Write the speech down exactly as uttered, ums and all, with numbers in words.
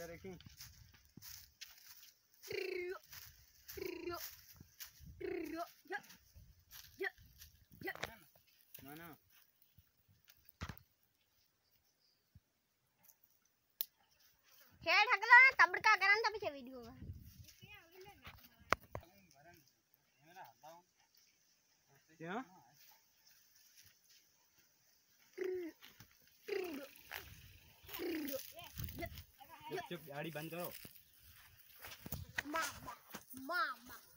बढ़िया रखी ना ना खेल ठकलो ना तबड़का करन तब से वीडियो में क्या चुप चुप गाड़ी बंद करो मामा मामा